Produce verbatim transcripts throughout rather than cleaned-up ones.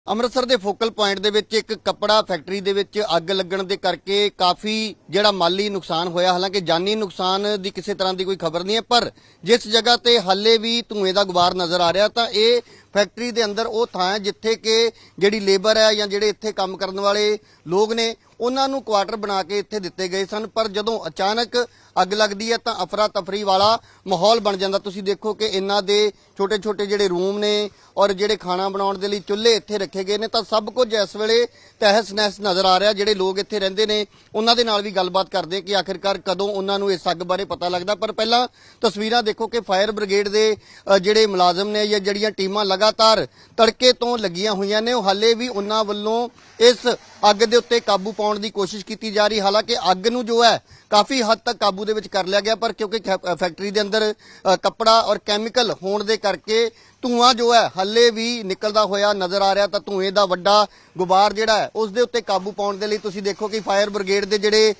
ਅੰਮ੍ਰਿਤਸਰ ਦੇ focal point ਦੇ ਵਿੱਚ ਇੱਕ ਕੱਪੜਾ ਫੈਕਟਰੀ ਦੇ ਵਿੱਚ ਅੱਗ ਲੱਗਣ ਦੇ ਕਰਕੇ ਕਾਫੀ ਜਿਹੜਾ ਮਾਲੀ ਨੁਕਸਾਨ ਹੋਇਆ। ਹਾਲਾਂਕਿ ਜਾਨੀ ਨੁਕਸਾਨ ਦੀ ਕਿਸੇ ਤਰ੍ਹਾਂ ਦੀ ਕੋਈ ਖਬਰ ਨਹੀਂ ਹੈ, ਪਰ ਜਿਸ ਜਗ੍ਹਾ ਤੇ ਹਾਲੇ ਵੀ ਧੂਏ ਦਾ ਗੁਬਾਰ ਨਜ਼ਰ ਆ ਰਿਹਾ ਤਾਂ ਇਹ ਫੈਕਟਰੀ ਦੇ ਅੰਦਰ ਉਹ ਥਾਂ ਹੈ ਜਿੱਥੇ ਕਿ ਜਿਹੜੀ ਲੇਬਰ ਹੈ ਜਾਂ ਜਿਹੜੇ ਇੱਥੇ ਕੰਮ ਕਰਨ ਵਾਲੇ ਲੋਕ ਨੇ ਉਹਨਾਂ ਨੂੰ ਕੁਆਟਰ ਬਣਾ ਕੇ ਇੱਥੇ ਦਿੱਤੇ ਗਏ ਸਨ। ਪਰ ਜਦੋਂ ਅਚਾਨਕ ਅੱਗ ਲੱਗਦੀ ਹੈ ਤਾਂ ਅਫਰਾ ਤਫਰੀ ਵਾਲਾ ਮਾਹੌਲ ਬਣ ਜਾਂਦਾ। ਤੁਸੀਂ ਦੇਖੋ ਕਿ ਇਹਨਾਂ ਦੇ ਛੋਟੇ ਛੋਟੇ ਜਿਹੜੇ ਰੂਮ ਨੇ ਔਰ ਜਿਹੜੇ ਖਾਣਾ ਬਣਾਉਣ ਦੇ ਲਈ ਚੁੱਲ੍ਹੇ ਇੱਥੇ ਰੱਖੇ ਗਏ ਨੇ ਤਾਂ ਸਭ ਕੁਝ ਇਸ ਵੇਲੇ ਤਹਿਸ ਨਹਿਸ ਨਜ਼ਰ ਆ ਰਿਹਾ। ਜਿਹੜੇ ਲੋਕ ਇੱਥੇ ਰਹਿੰਦੇ ਨੇ ਉਹਨਾਂ ਦੇ ਨਾਲ ਵੀ ਗੱਲਬਾਤ ਕਰਦੇ ਕਿ ਆਖਿਰਕਾਰ ਕਦੋਂ ਉਹਨਾਂ ਨੂੰ ਇਸ ਅੱਗ ਬਾਰੇ ਪਤਾ ਲੱਗਦਾ। ਪਰ ਪਹਿਲਾਂ ਤਸਵੀਰਾਂ ਦੇਖੋ ਕਿ ਫਾਇਰ ਬ੍ਰਿਗੇਡ ਦੇ ਜਿਹੜੇ ਮੁਲਾਜ਼ਮ ਨੇ ਜਾਂ ਜਿਹੜੀਆਂ ਟੀਮਾਂ ਲਗਾਤਾਰ ਤੜਕੇ ਤੋਂ ਲੱਗੀਆਂ ਹੋਈਆਂ ਨੇ ਉਹ ਹਾਲੇ ਵੀ ਉਹਨਾਂ ਵੱਲੋਂ ਇਸ ਅੱਗ ਦੇ ਉੱਤੇ ਕਾਬੂ ਪਾਉਣ ਦੀ ਕੋਸ਼ਿਸ਼ ਕੀਤੀ ਜਾ ਰਹੀ। ਹਾਲਾਂਕਿ ਅੱਗ ਨੂੰ ਜੋ ਹੈ ਕਾਫੀ ਹੱਦ ਤੱਕ ਕਾਬੂ ਦੇ ਵਿੱਚ ਕਰ ਲਿਆ ਗਿਆ, ਪਰ ਕਿਉਂਕਿ ਫੈਕਟਰੀ ਦੇ ਅੰਦਰ ਕੱਪੜਾ ਔਰ ਕੈਮੀਕਲ ਹੋਣ ਦੇ ਕਰਕੇ ਧੂਆਂ ਜੋ ਹੈ ਹੱਲੇ ਵੀ ਨਿਕਲਦਾ ਹੋਇਆ ਨਜ਼ਰ ਆ ਰਿਹਾ। ਤਾਂ ਧੂਏ ਦਾ ਵੱਡਾ ਗੁਬਾਰ ਜਿਹੜਾ ਹੈ ਉਸ ਦੇ ਉੱਤੇ ਕਾਬੂ ਪਾਉਣ ਦੇ ਲਈ ਤੁਸੀਂ ਦੇਖੋ ਕਿ ਫਾਇਰ ਬ੍ਰਿਗੇਡ ਦੇ ਜਿਹੜੇ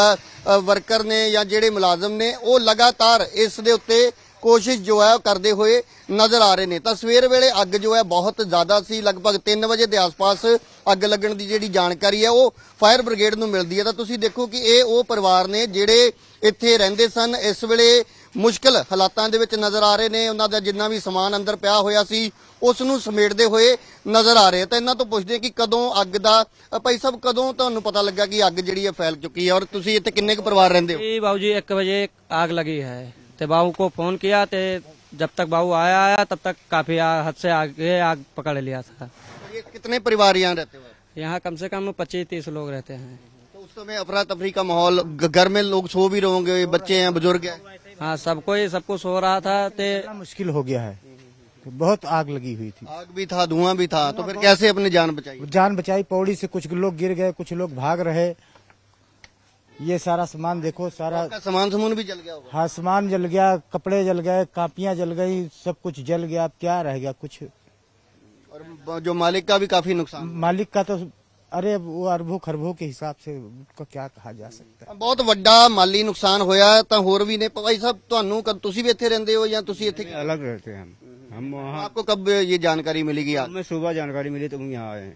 ਵਰਕਰ ਨੇ ਜਾਂ ਜਿਹੜੇ ਮੁਲਾਜ਼ਮ ਨੇ ਉਹ ਲਗਾਤਾਰ ਇਸ ਦੇ ਉੱਤੇ ਕੋਸ਼ਿਸ਼ ਜੋ ਹੈ ਕਰਦੇ ਹੋਏ ਨਜ਼ਰ ਆ ਰਹੇ ਨੇ। ਤਾਂ ਸਵੇਰ ਵੇਲੇ ਅੱਗ ਜੋ ਹੈ ਬਹੁਤ ਜ਼ਿਆਦਾ ਸੀ, ਲਗਭਗ ਤਿੰਨ ਵਜੇ ਦੇ ਆਸ-ਪਾਸ ਅੱਗ ਲੱਗਣ ਦੀ ਜਿਹੜੀ ਜਾਣਕਾਰੀ ਹੈ ਉਹ ਫਾਇਰ ਬ੍ਰਿਗੇਡ ਨੂੰ ਮਿਲਦੀ ਹੈ। ਤਾਂ ਤੁਸੀਂ ਦੇਖੋ ਕਿ ਇਹ ਉਹ ਪਰਿਵਾਰ ਨੇ ਜਿਹੜੇ ਇੱਥੇ ਰਹਿੰਦੇ ਸਨ, ਇਸ ਵੇਲੇ ਮੁਸ਼ਕਲ ਹਾਲਾਤਾਂ ਦੇ ਵਿੱਚ ਨਜ਼ਰ ਆ ਰਹੇ ਨੇ। ਉਹਨਾਂ ਦਾ ਜਿੰਨਾ ਵੀ ਸਮਾਨ ਅੰਦਰ ਪਿਆ ਹੋਇਆ ਸੀ ਉਸ ਨੂੰ ਸਮੇਟਦੇ ਹੋਏ ਨਜ਼ਰ ਆ ਰਹੇ। ਤਾਂ ਇਹਨਾਂ ਤੋਂ ਪੁੱਛਦੇ ਕਿ ਕਦੋਂ ਅੱਗ ਦਾ ਭਾਈ ਸਾਹਿਬ ਕਦੋਂ ਤੁਹਾਨੂੰ ਪਤਾ ਲੱਗਾ ਕਿ ਅੱਗ ਜਿਹੜੀ ਹੈ ਫੈਲ ਚੁੱਕੀ ਹੈ ਔਰ ਤੁਸੀਂ ਇੱਥੇ ਕਿੰਨੇ ਕੁ ਪਰਿਵਾਰ ਰਹਿੰਦੇ ਹੋ? बाबू जी एक बजे आग लगी है तो बाबू को फोन किया तो जब तक बाबू आया आया तब तक काफी हद से आगे आग पकड़ लिया था। ये कितने परिवार यहाँ रहते हो? यहाँ कम से कम पच्चीस तीस लोग रहते हैं। तो उस समय अफरा तफरी का माहौल, घर में लोग सो भी रहे होंगे, बच्चे हैं, बुजुर्ग हैं? हाँ, सबको ही सबको सो रहा था तो मुश्किल हो गया है। तो बहुत आग लगी हुई थी, आग भी था, धुआं भी था, तो फिर कैसे अपनी जान बचाई? जान बचाई पौड़ी से। कुछ लोग गिर गए, कुछ लोग भाग रहे। ये सारा सामान देखो, सारा सामान सामान भी जल गया होगा। हाँ, सामान जल गया, कपड़े जल गए, कापियां जल गई, सब कुछ जल गया। अब क्या रह गया कुछ? और जो मालिक का भी काफी नुकसान, मालिक का तो अरे वो अरबों खरबों के हिसाब से उसका क्या कहा जा सकता है। बहुत ਵੱਡਾ ਮਾਲੀ ਨੁਕਸਾਨ ਹੋਇਆ ਤਾਂ ਹੋਰ ਵੀ ਨੇ। ਭਾਈ ਸਾਹਿਬ ਤੁਹਾਨੂੰ ਕਦ ਤੁਸੀਂ ਵੀ ਇੱਥੇ ਰਹਿੰਦੇ ਹੋ ਜਾਂ ਤੁਸੀਂ ਇੱਥੇ अलग रहते हैं हम हम वहाँ आपको कब ये जानकारी मिलेगी? हमें सुबह जानकारी मिली तो हम यहाँ आए हैं।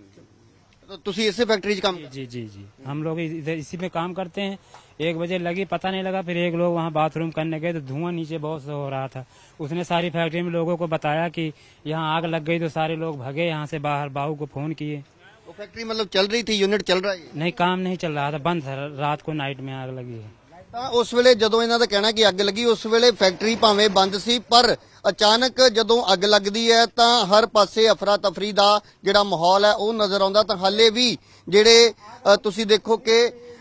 तो ਤੁਸੀਂ ਇਸੇ ਫੈਕਟਰੀ 'ਚ ਕੰਮ जी जी जी हम लोग इधर इसी में काम करते हैं। एक बजे लगी, पता नहीं लगा, फिर एक लोग वहाँ बाथरूम करने गए तो धुआं नीचे बहुत से हो रहा था। उसने सारी फैक्ट्री में लोगों को बताया कि यहाँ आग लग गई तो सारे लोग भागे यहाँ से बाहर। बाहू को फोन किए। वो फैक्ट्री मतलब चल रही थी, यूनिट चल रहा है? नहीं, काम नहीं चल रहा था, बंद था। रात को नाइट में आग लगी है। ਤਾਂ ਉਸ ਵੇਲੇ ਜਦੋਂ ਇਹਨਾਂ ਦਾ ਕਹਿਣਾ ਕਿ ਅੱਗ ਲੱਗੀ ਉਸ ਵੇਲੇ ਫੈਕਟਰੀ ਭਾਵੇਂ ਬੰਦ ਸੀ, ਪਰ ਅਚਾਨਕ ਜਦੋਂ ਅੱਗ ਲੱਗਦੀ ਹੈ ਤਾਂ ਹਰ ਪਾਸੇ ਅਫਰਾ ਤਫਰੀ ਦਾ ਜਿਹੜਾ ਮਾਹੌਲ ਹੈ ਉਹ ਨਜ਼ਰ ਆਉਂਦਾ। ਤਾਂ ਹਾਲੇ ਵੀ ਜਿਹੜੇ ਤੁਸੀਂ ਦੇਖੋ ਕਿ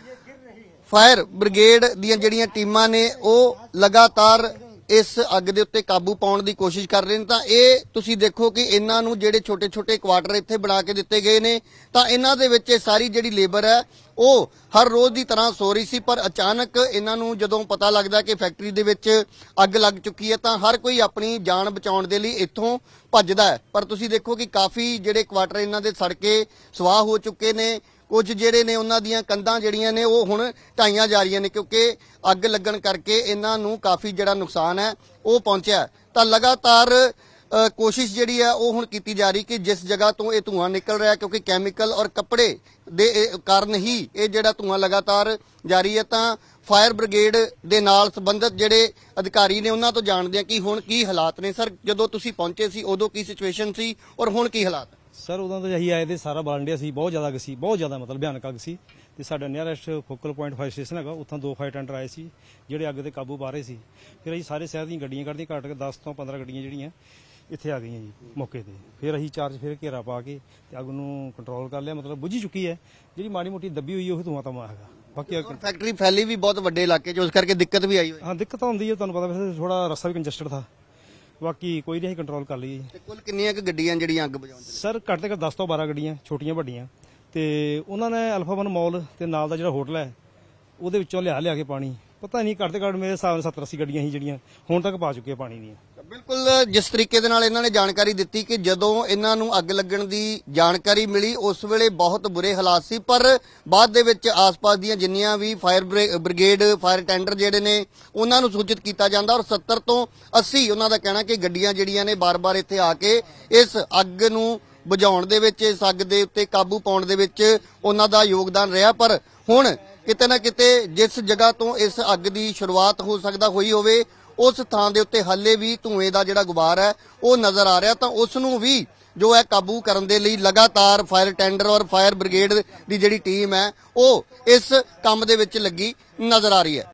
ਫਾਇਰ ਬ੍ਰਿਗੇਡ ਦੀਆਂ ਜਿਹੜੀਆਂ ਟੀਮਾਂ ਨੇ ਉਹ ਲਗਾਤਾਰ ਇਸ ਅੱਗ ਦੇ ਉੱਤੇ ਕਾਬੂ ਪਾਉਣ ਦੀ ਕੋਸ਼ਿਸ਼ ਕਰ ਰਹੇ ਨੇ। ਤਾਂ ਇਹ ਤੁਸੀਂ ਦੇਖੋ ਕਿ ਇਹਨਾਂ ਨੂੰ ਜਿਹੜੇ ਛੋਟੇ ਛੋਟੇ ਕੁਆਟਰ ਇੱਥੇ ਬਣਾ ਕੇ ਦਿੱਤੇ ਗਏ ਨੇ ਤਾਂ ਇਹਨਾਂ ਦੇ ਵਿੱਚ ਸਾਰੀ ਜਿਹੜੀ ਲੇਬਰ ਹੈ ਉਹ ਹਰ ਰੋਜ਼ ਦੀ ਤਰ੍ਹਾਂ ਸੋ ਰਹੀ ਸੀ। ਪਰ ਅਚਾਨਕ ਇਹਨਾਂ ਨੂੰ ਜਦੋਂ ਪਤਾ ਲੱਗਦਾ ਕਿ ਫੈਕਟਰੀ ਦੇ ਵਿੱਚ ਅੱਗ ਲੱਗ ਚੁੱਕੀ ਹੈ ਤਾਂ ਹਰ ਕੋਈ ਆਪਣੀ ਜਾਨ ਬਚਾਉਣ ਦੇ ਲਈ ਇੱਥੋਂ ਭੱਜਦਾ ਹੈ। ਪਰ ਤੁਸੀਂ ਦੇਖੋ ਕਿ ਕਾਫੀ ਜਿਹੜੇ ਕੁਆਟਰ ਇਹਨਾਂ ਦੇ ਸੜ ਕੇ ਸਵਾਹ ਹੋ ਚੁੱਕੇ ਨੇ। ਕੁਝ ਜਿਹੜੇ ਨੇ ਉਹਨਾਂ ਦੀਆਂ ਕੰਧਾਂ ਜਿਹੜੀਆਂ ਨੇ ਉਹ ਹੁਣ ਢਾਈਆਂ ਜਾ ਰਹੀਆਂ ਨੇ ਕਿਉਂਕਿ ਅੱਗ ਲੱਗਣ ਕਰਕੇ ਇਹਨਾਂ ਨੂੰ ਕਾਫੀ ਜਿਹੜਾ ਨੁਕਸਾਨ ਹੈ ਉਹ ਪਹੁੰਚਿਆ। ਤਾਂ ਲਗਾਤਾਰ ਕੋਸ਼ਿਸ਼ ਜਿਹੜੀ ਹੈ ਉਹ ਹੁਣ ਕੀਤੀ ਜਾ ਰਹੀ ਕਿ ਜਿਸ ਜਗ੍ਹਾ ਤੋਂ ਇਹ ਧੂਆਂ ਨਿਕਲ ਰਿਹਾ ਕਿਉਂਕਿ ਕੈਮੀਕਲ ਔਰ ਕੱਪੜੇ ਦੇ ਕਾਰਨ ਹੀ ਇਹ ਜਿਹੜਾ ਧੂਆਂ ਲਗਾਤਾਰ ਜਾਰੀ ਹੈ। ਤਾਂ ਫਾਇਰ ਬ੍ਰਿਗੇਡ ਦੇ ਨਾਲ ਸੰਬੰਧਿਤ ਜਿਹੜੇ ਅਧਿਕਾਰੀ ਨੇ ਉਹਨਾਂ ਤੋਂ ਜਾਣਦੇ ਆ ਕਿ ਹੁਣ ਕੀ ਹਾਲਾਤ ਨੇ। ਸਰ, ਜਦੋਂ ਤੁਸੀਂ ਪਹੁੰਚੇ ਸੀ ਉਦੋਂ ਕੀ ਸਿਚੁਏਸ਼ਨ ਸੀ ਔਰ ਹੁਣ ਕੀ ਹਾਲਾਤ? ਸਰ, ਉਦੋਂ ਤਾਂ ਅਸੀਂ ਆਏ ਤੇ ਸਾਰਾ ਬਾਲੰਡਿਆ ਸੀ, ਬਹੁਤ ਜ਼ਿਆਦਾ ਅੱਗ ਸੀ, ਬਹੁਤ ਜ਼ਿਆਦਾ ਮਤਲਬ ਭਿਆਨਕ ਅੱਗ ਸੀ। ਤੇ ਸਾਡਾ nearest focal point fire station ਹੈਗਾ, ਉੱਥੋਂ ਦੋ ਫਾਇਰ ਟੈਂਡਰ ਆਏ ਸੀ ਜਿਹੜੇ ਅੱਗ ਤੇ ਕਾਬੂ ਪਾ ਰਹੇ ਸੀ। ਫਿਰ ਅਸੀਂ ਸਾਰੇ ਸ਼ਹਿਰ ਦੀਆਂ ਗੱਡੀਆਂ ਕੱਢਦੀਆਂ, ਘੱਟ ਕੇ ਦਸ ਤੋਂ ਪੰਦਰਾਂ ਗੱਡੀਆਂ ਜਿਹੜੀਆਂ ਇੱਥੇ ਆ ਗਈਆਂ ਜੀ ਮੌਕੇ ਤੇ। ਫਿਰ ਅਸੀਂ ਚਾਰਜ ਫਿਰ ਘੇਰਾ ਪਾ ਕੇ ਤੇ ਅੱਗ ਨੂੰ ਕੰਟਰੋਲ ਕਰ ਲਿਆ, ਮਤਲਬ ਬੁਝੀ ਚੁੱਕੀ ਹੈ। ਜਿਹੜੀ ਮਾੜੀ ਮੋਟੀ ਦੱਬੀ ਹੋਈ ਉਹ ਧੂਆਂ ਧਾਵਾਂ ਹੈਗਾ। ਬਾਕੀ ਫੈਕਟਰੀ ਫੈਲੀ ਵੀ ਬਹੁਤ ਵੱਡੇ ਇਲਾਕੇ 'ਚ, ਉਸ ਕਰਕੇ ਦਿੱਕਤ ਵੀ ਆਈ ਹੋਈ? ਹਾਂ, ਦਿੱਕਤ ਹੁੰਦੀ ਹੈ, ਤੁਹਾਨੂੰ ਪਤਾ, ਵੈਸੇ ਥੋੜਾ ਰਸਤਾ ਵੀ ਕੰਜਸਟਡ ਥਾ। ਬਾਕੀ ਕੋਈ ਨਹੀਂ, ਅਸੀਂ ਕੰਟਰੋਲ ਕਰ ਲਈ ਜੀ। ਕੁੱਲ ਕਿੰਨੀਆਂ ਕੁ ਗੱਡੀਆਂ ਜਿਹੜੀਆਂ ਅੱਗ ਬੁਝਾਉਂਦੀਆਂ? ਸਰ, ਘੱਟ ਤੋਂ ਘੱਟ ਦਸ ਤੋਂ ਬਾਰਾਂ ਗੱਡੀਆਂ, ਛੋਟੀਆਂ ਵੱਡੀਆਂ। ਤੇ ਉਹਨਾਂ ਨੇ ਅਲਫਾ ਵਨ ਮਾਲ ਤੇ ਨਾਲ ਦਾ ਜਿਹੜਾ ਹੋਟਲ ਹੈ ਉਹਦੇ ਵਿੱਚੋਂ ਲਿਆ ਲਿਆ ਕੇ ਪਾਣੀ, ਪਤਾ ਨਹੀਂ, ਘੱਟ ਤੋਂ ਘੱਟ ਮੇਰੇ ਹਿਸਾਬ ਨਾਲ ਸੱਤਰ ਅੱਸੀ ਗੱਡੀਆਂ ਸੀ ਜਿਹੜੀਆਂ ਹੁਣ ਤੱਕ ਪਾ ਚੁੱਕੀਆਂ ਪਾਣੀ ਦੀਆਂ। ਬਿਲਕੁਲ ਜਿਸ ਤਰੀਕੇ ਦੇ ਨਾਲ ਇਹਨਾਂ ਨੇ ਜਾਣਕਾਰੀ ਦਿੱਤੀ ਕਿ ਜਦੋਂ ਇਹਨਾਂ ਨੂੰ ਅੱਗ ਲੱਗਣ ਦੀ ਜਾਣਕਾਰੀ ਮਿਲੀ ਉਸ ਵੇਲੇ ਬਹੁਤ ਬੁਰੇ ਹਾਲਾਤ ਸੀ, ਪਰ ਬਾਅਦ ਦੇ ਵਿੱਚ ਆਸ-ਪਾਸ ਦੀਆਂ ਜਿੰਨੀਆਂ ਵੀ ਫਾਇਰ ਬ੍ਰਿਗੇਡ ਫਾਇਰ ਟੈਂਡਰ ਜਿਹੜੇ ਨੇ ਉਹਨਾਂ ਨੂੰ ਸੂਚਿਤ ਕੀਤਾ ਜਾਂਦਾ ਔਰ ਸੱਤਰ ਤੋਂ ਅੱਸੀ ਉਹਨਾਂ ਦਾ ਕਹਿਣਾ ਕਿ ਗੱਡੀਆਂ ਜਿਹੜੀਆਂ ਨੇ ਬਾਰ-ਬਾਰ ਇੱਥੇ ਆ ਕੇ ਇਸ ਅੱਗ ਨੂੰ ਬੁਝਾਉਣ ਦੇ ਵਿੱਚ, ਇਸ ਅੱਗ ਦੇ ਉੱਤੇ ਕਾਬੂ ਪਾਉਣ ਦੇ ਵਿੱਚ ਉਹਨਾਂ ਦਾ ਯੋਗਦਾਨ ਰਿਹਾ। ਪਰ ਹੁਣ ਕਿਤੇ ਨਾ ਕਿਤੇ ਜਿਸ ਜਗ੍ਹਾ ਤੋਂ ਇਸ ਅੱਗ ਦੀ ਸ਼ੁਰੂਆਤ ਹੋ ਸਕਦਾ ਹੋਈ ਹੋਵੇ, ਉਸ ਥਾਂ ਦੇ ਉੱਤੇ ਹਾਲੇ ਵੀ ਧੂਏ ਦਾ ਜਿਹੜਾ ਗੁਬਾਰ ਹੈ ਉਹ ਨਜ਼ਰ ਆ ਰਿਹਾ। ਤਾਂ ਉਸ ਨੂੰ ਵੀ ਜੋ ਹੈ ਕਾਬੂ ਕਰਨ ਦੇ ਲਈ ਲਗਾਤਾਰ ਫਾਇਰ ਟੈਂਡਰ ਔਰ ਫਾਇਰ ਬ੍ਰਿਗੇਡ ਦੀ ਜਿਹੜੀ ਟੀਮ ਹੈ ਉਹ ਇਸ ਕੰਮ ਦੇ ਵਿੱਚ ਲੱਗੀ ਨਜ਼ਰ ਆ ਰਹੀ ਹੈ।